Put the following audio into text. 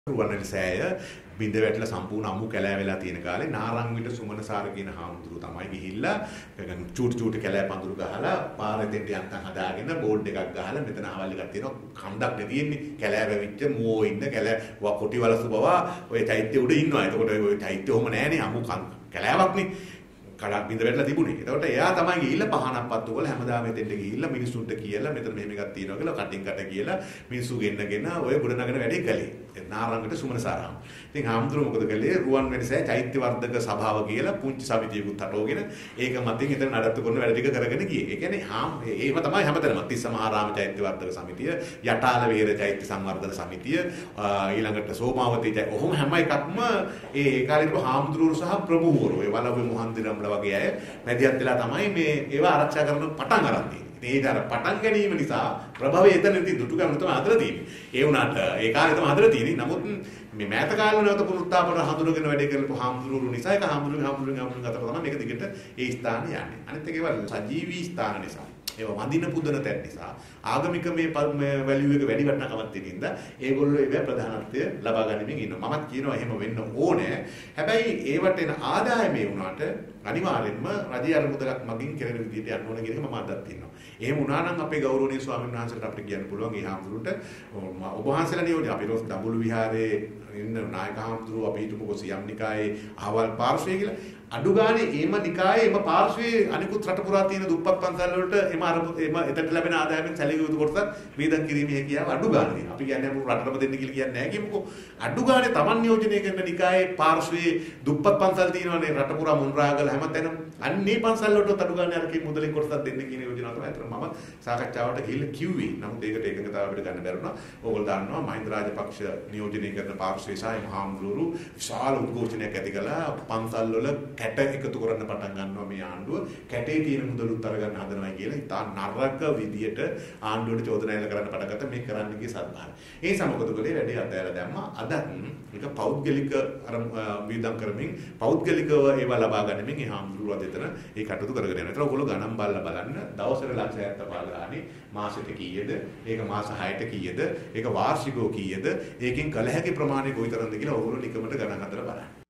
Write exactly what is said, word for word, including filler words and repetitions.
රුවන්වැලි සෑය බිඳ වැටලා සම්පූර්ණ අමු කැලෑ වෙලා තියෙන කාලේ නාරංවිට සුමනසාර කියන හාමුදුරුවෝ තමයි ගිහිල්ලා චූටි චූටි කැලෑ පඳුරු ගහලා පාරේ දෙන්න යන්තම් හදාගෙන බෝඩ් එකක් ගහලා මෙතන ආවල් එකක් තියෙනවා කන්දක් නේ තියෙන්නේ කැලෑ වැවිච්ච මුවෝ ඉන්න කැලෑ වා කොටි වලසු බව ඔය චෛත්‍ය උඩ ඉන්නවා. එතකොට ඔය චෛත්‍ය ඔහම නෑනේ අමු කැලෑවක්නේ. කඩක් බින්ද වැටලා තිබුණේ. එතකොට එයා තමයි ගිහිල්ලා පහනක් පත්තු කරලා හැමදාම මෙතෙන්ට ගිහිල්ලා මිනිස්සුන්ට කියලා මෙතන මෙහෙම එකක් තියෙනවා කියලා කටින් කට කියලා මිනිස්සු ගෙන්නගෙන ඔය ගොඩනගන වැඩේ කළේ. නාරංගට සුමනසාරාම. ඉතින් හාමුදුරුවෝ මොකද කළේ? රුවන්වැලි සෑය චෛත්‍ය වර්ධක සභාව කියලා පුංචි සමිතියකුත් හටවගෙන ඒක මතින් එතන නඩත්තු කරන වැඩ ටික කරගෙන ගියේ. ඒ කියන්නේ හාම් ඒව තමයි හැමතැනම තිස්ස මහාරාම චෛත්‍ය වර්ධක සමිතිය, යටාල විහෙර චෛත්‍ය සංවර්ධන සමිතිය, ඊළඟට සෝමාවතී චෛත්‍ය ඔහොම හැම එකක්ම ඒ ඒ කාලේ හාමුදුරුවෝ සහ ප්‍රමුඛවරු ඒ වලව්වේ මොහන්දිරම්ල වගේ අය මැදිහත් වෙලා තමයි මේ ඒවා ආරක්ෂා කරන පටන් අරන් තියෙන්නේ. ඒ දර පටන් ගැනීම නිසා ප්‍රභවය එතනදී දුටුගැමුණු තමයි අතර තියෙන්නේ. ඒ වුණාට ඒ කාලේ තමයි අතර තියෙන්නේ. නමුත් මේ මෑත කාලේ නැවත පුනරුත්ථාපන හඳුනගෙන වැඩ කරපු හාමුදුරුවෝ නිසා ඒක හාමුදුරුවෝ හාමුදුරුවෝ හාමුදුරුවෝ අතර තමයි මේක දිගට ඒ ස්ථාන යන්නේ. අනිත් එක ඒවා සජීවී ස්ථාන නිසා. ඒවා වඳින පුදන තැන් නිසා ආගමික මේ වැලියු එක වැඩි වටිනාකමක් තියෙනින්ද ඒගොල්ලෝ ඒවා ප්‍රධානත්වය ලබා ගනිමින් ඉන්නවා. මමත් කියනවා එහෙම වෙන්න ඕනේ. හැබැයි ඒවට එන ආදායමේ වුණාට අනිවාර්යෙන්ම රජයේ අරමුදලක් මගින් කෙරෙන විදිහට යන්න ඕන කියන එක මම අදත් ඉන්නවා. එහෙම වුණා නම් අපේ ගෞරවනීය ස්වාමීන් වහන්සේට අපිට කියන්න පුළුවන් ඒ හාමුදුරුවන්ට ඔබ වහන්සේලා නියෝජනය අපි රොස් දඹුලු විහාරයේ ඉන්න නායක හාමුදුරුවෝ අපි හිටමුකෝ සියම් නිකායේ අහවල් පාර්ශ්වය කියලා අඩු ගානේ එම නිකායේ එම පාර්ශ්වයේ අනිකුත් රට පුරා තියෙන දුප්පත් පන්සල් වලට එම අර එම එතට ලැබෙන ආදායමෙන් සැලකිය යුතු කොටසක් වේදන් කිරීමේ හැකියාව අඩු ගානේ තියෙනවා. අපි කියන්නේ අපු රටටම දෙන්න කියලා කියන්නේ නැහැ කියමුකෝ. අඩු ගානේ Taman නියෝජනය කරන නිකායේ පාර්ශ්වයේ දුප්පත් පන්සල් තියෙනවානේ රට පුරා මුන්රාගල හැමතැනම. අන්නේ පන්සල් වලට අඩු ගානේ අරකින් මුදලින් කොටසක් දෙන්න කියන යෝජනාව තමයි අතන මම සාකච්ඡාවට ගිහිල්ලා කිව්වේ. නමුත් ඒකට එකඟතාව අපිට ගන්න බැරුණා. ඕගොල්ලෝ දන්නවා මහින්ද රාජපක්ෂ නියෝජනය කරන පාර්ශ්වයේ සහ මහාමුදුරු විශාල උද්ඝෝෂණයක් ඇති කළා. පන්සල් වල කැට එකතු කරන්න පටන් ගන්නවා මේ ආණ්ඩුව. කැටේ තියෙන මුදලුත් අරගන්න හදනවා කියලා ඉතා නරක විදියට ආණ්ඩුවට චෝදනා එල්ල කරන්න පටන් ගත්තා මේ කරන්න ගිය සත්භාවය. ඒ සමගත කලේ වැඩි අතහැරලා දැම්මා. අදත් මේක පෞද්ගලික අර වියදම් කරමින් පෞද්ගලිකව ඒවා ලබා ගන්නමින් ඒ ආණ්ඩුව අතන ඒ කටයුතු කරගෙන යනවා. ඒතර ඔයගොල්ලෝ ගණන් බලලා බලන්න දවසට ලක්ෂ හැත්තෑ ගානේ මාසෙට කීයද? ඒක මාස හයට කීයද? ඒක වාර්ෂිකව කීයද? ඒකෙන් කල හැකි ප්‍රමාණය කොයිතරම්ද කියලා ඔයගොල්ලෝ නිකමට ගණන් හදලා බලන්න.